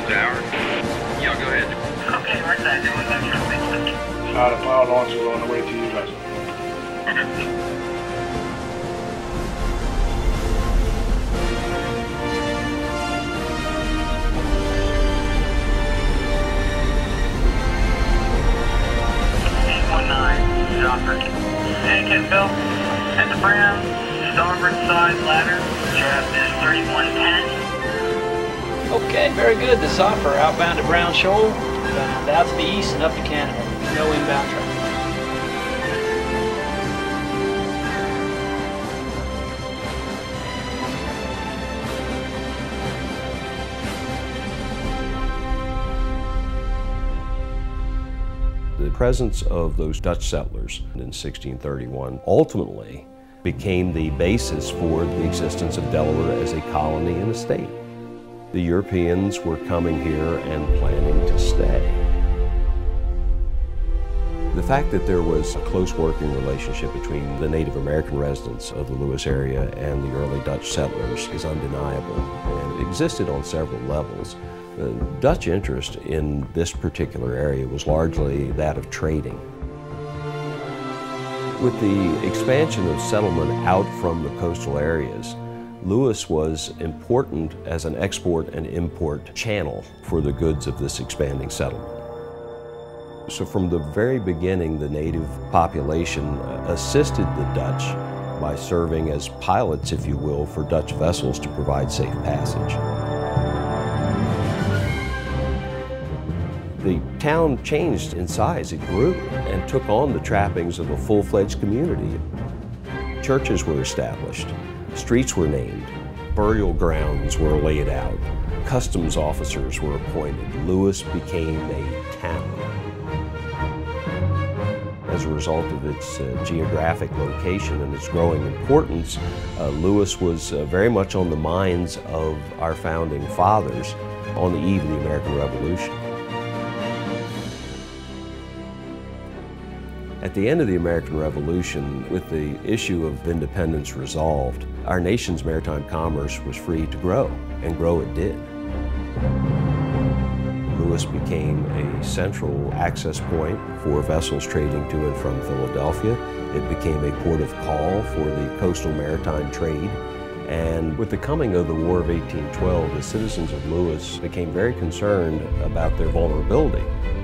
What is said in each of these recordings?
tower. Y'all go ahead. Okay, where's that doing that traffic? The power launch is on the way to you guys. Okay. Bill, at the Brown, starboard side ladder, draft is 3110. Okay, very good. The Zoffer outbound to Brown Shoal, bound out to the east and up to Canada. No inbound traffic. The presence of those Dutch settlers in 1631 ultimately became the basis for the existence of Delaware as a colony and a state. The Europeans were coming here and planning to stay. The fact that there was a close working relationship between the Native American residents of the Lewis area and the early Dutch settlers is undeniable, and it existed on several levels. The Dutch interest in this particular area was largely that of trading. With the expansion of settlement out from the coastal areas, Lewis was important as an export and import channel for the goods of this expanding settlement. So from the very beginning, the native population assisted the Dutch by serving as pilots, if you will, for Dutch vessels to provide safe passage. The town changed in size. It grew and took on the trappings of a full-fledged community. Churches were established, streets were named, burial grounds were laid out, customs officers were appointed. Lewis became a town. As a result of its geographic location and its growing importance, Lewis was very much on the minds of our founding fathers on the eve of the American Revolution. At the end of the American Revolution, with the issue of independence resolved, our nation's maritime commerce was free to grow, and grow it did. Lewis became a central access point for vessels trading to and from Philadelphia. It became a port of call for the coastal maritime trade. And with the coming of the War of 1812, the citizens of Lewis became very concerned about their vulnerability.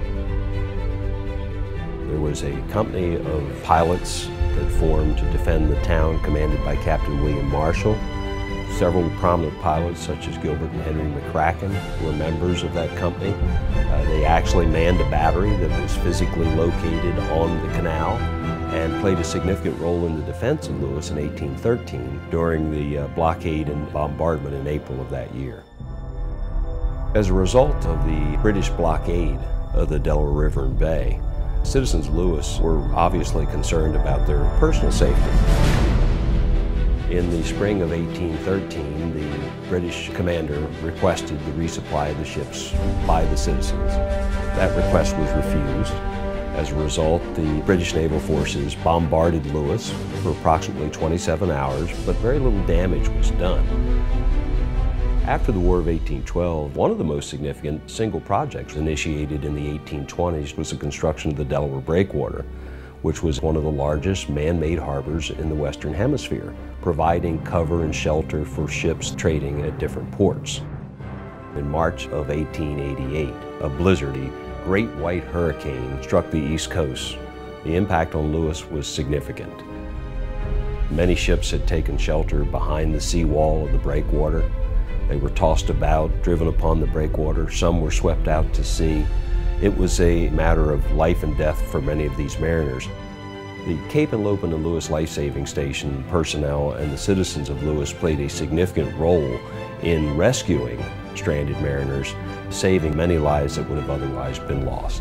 There was a company of pilots that formed to defend the town, commanded by Captain William Marshall. Several prominent pilots, such as Gilbert and Henry McCracken, were members of that company. They actually manned a battery that was physically located on the canal and played a significant role in the defense of Lewis in 1813 during the blockade and bombardment in April of that year. As a result of the British blockade of the Delaware River and Bay, citizens of Lewis were obviously concerned about their personal safety. In the spring of 1813, the British commander requested the resupply of the ships by the citizens. That request was refused. As a result, the British naval forces bombarded Lewis for approximately 27 hours, but very little damage was done. After the War of 1812, one of the most significant single projects initiated in the 1820s was the construction of the Delaware Breakwater, which was one of the largest man-made harbors in the Western Hemisphere, providing cover and shelter for ships trading at different ports. In March of 1888, a blizzardy Great White Hurricane struck the East Coast. The impact on Lewis was significant. Many ships had taken shelter behind the seawall of the breakwater. They were tossed about, driven upon the breakwater. Some were swept out to sea. It was a matter of life and death for many of these mariners. The Cape Henlopen and Lewis Life Saving Station personnel and the citizens of Lewis played a significant role in rescuing stranded mariners, saving many lives that would have otherwise been lost.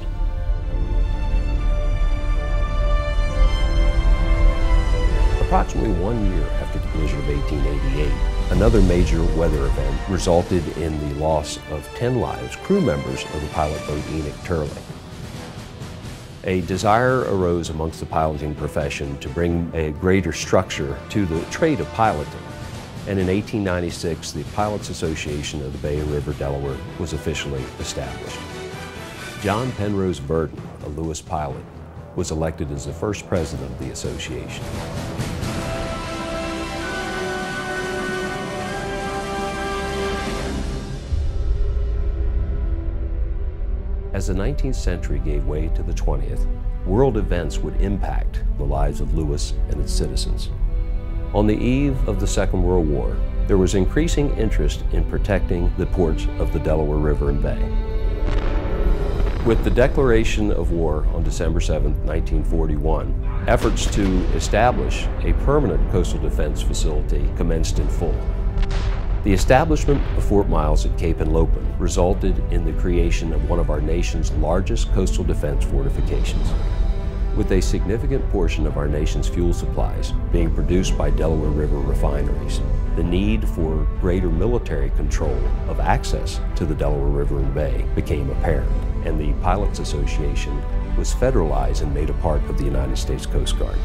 Approximately 1 year after the blizzard of 1888, another major weather event resulted in the loss of 10 lives, crew members of the pilot boat Enoch Turley. A desire arose amongst the piloting profession to bring a greater structure to the trade of piloting. And in 1896, the Pilots Association of the Bay and River Delaware was officially established. John Penrose Burton, a Lewis pilot, was elected as the first president of the association. As the 19th century gave way to the 20th, world events would impact the lives of Lewis and its citizens. On the eve of the Second World War, there was increasing interest in protecting the ports of the Delaware River and Bay. With the declaration of war on December 7, 1941, efforts to establish a permanent coastal defense facility commenced in full. The establishment of Fort Miles at Cape Henlopen resulted in the creation of one of our nation's largest coastal defense fortifications. With a significant portion of our nation's fuel supplies being produced by Delaware River refineries, the need for greater military control of access to the Delaware River and Bay became apparent, and the Pilots Association was federalized and made a part of the United States Coast Guard.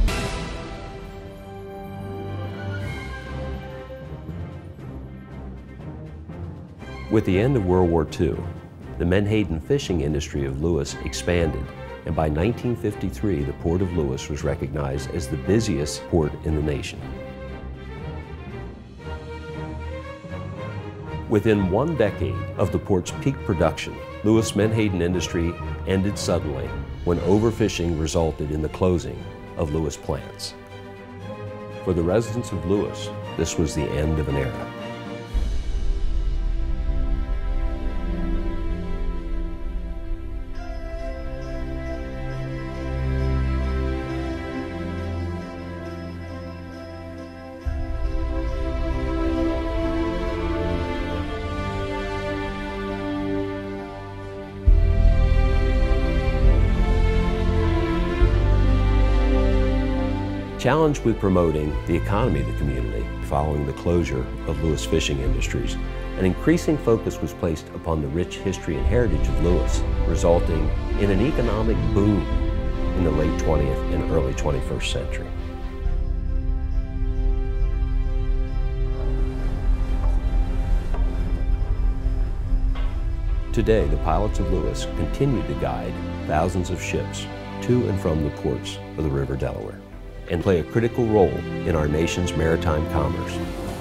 With the end of World War II, the Menhaden fishing industry of Lewis expanded, and by 1953, the Port of Lewis was recognized as the busiest port in the nation. Within 1 decade of the port's peak production, Lewis Menhaden industry ended suddenly when overfishing resulted in the closing of Lewis plants. For the residents of Lewis, this was the end of an era. Challenged with promoting the economy of the community following the closure of Lewis Fishing Industries, an increasing focus was placed upon the rich history and heritage of Lewis, resulting in an economic boom in the late 20th and early 21st century. Today, the Pilots of Lewis continue to guide thousands of ships to and from the ports of the River Delaware, and play a critical role in our nation's maritime commerce.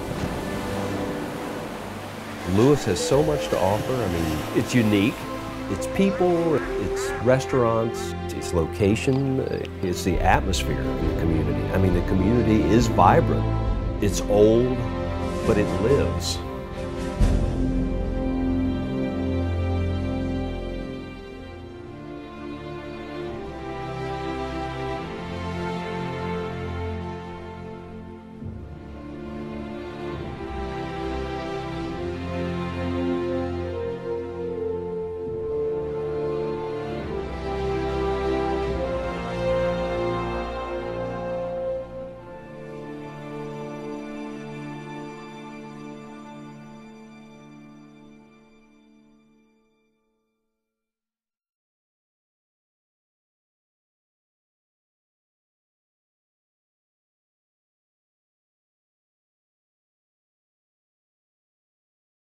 Lewis has so much to offer. I mean, it's unique. It's people, it's restaurants, its location, it's the atmosphere in the community. I mean, the community is vibrant. It's old, but it lives.